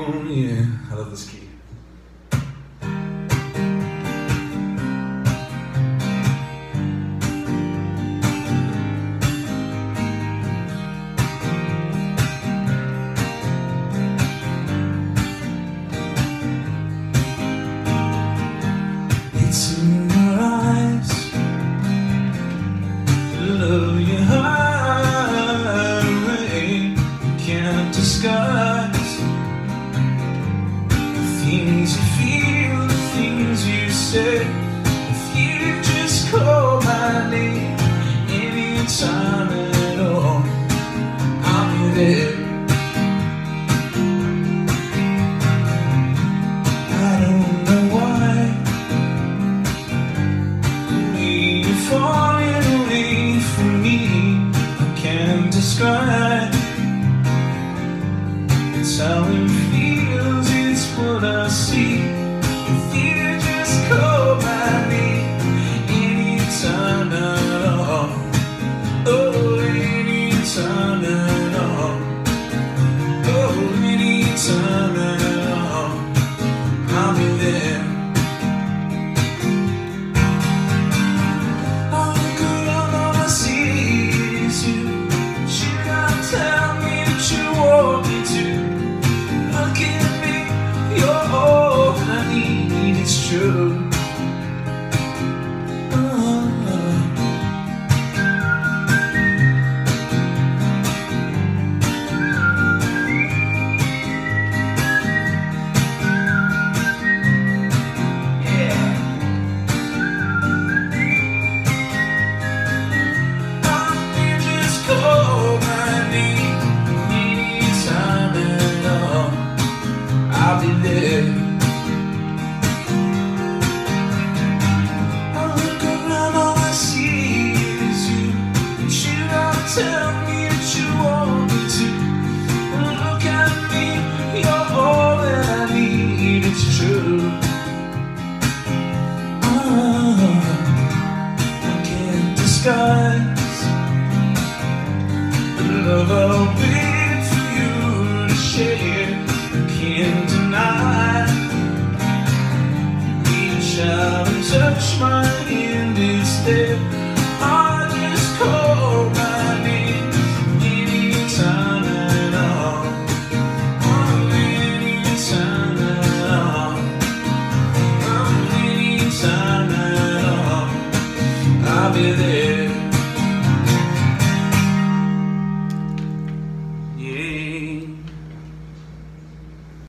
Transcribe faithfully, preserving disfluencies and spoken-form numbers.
Oh yeah, I love this key. It's in your eyes, love your heart away, can't disguise the things you feel, the things you say. If you just call my name anytime at all, I'll be there. I don't know why you're falling away from me, I can't describe. It's how it feels, it's what I see. If you just call my name anytime at all, oh, anytime at all, oh, anytime at all, I'll be there. All the good all I see is you. Should I tell me that you want me to? Look at me, you're all I need, it's true. Oh, yeah. Oh, you just call my name anytime at all, I'll be there. I look around, all I see is you. Should I tell me that you want me to? Look at me, you're all that I need, it's true. Oh, I can't disguise the love I'll wait for you to share. I can't deny. Reach out and touch my hand instead.